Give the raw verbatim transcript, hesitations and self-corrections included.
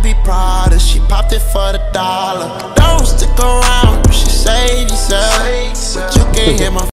Louis Prada, she popped it for the dollar. Don't stick around, you should save yourself, but you can hit my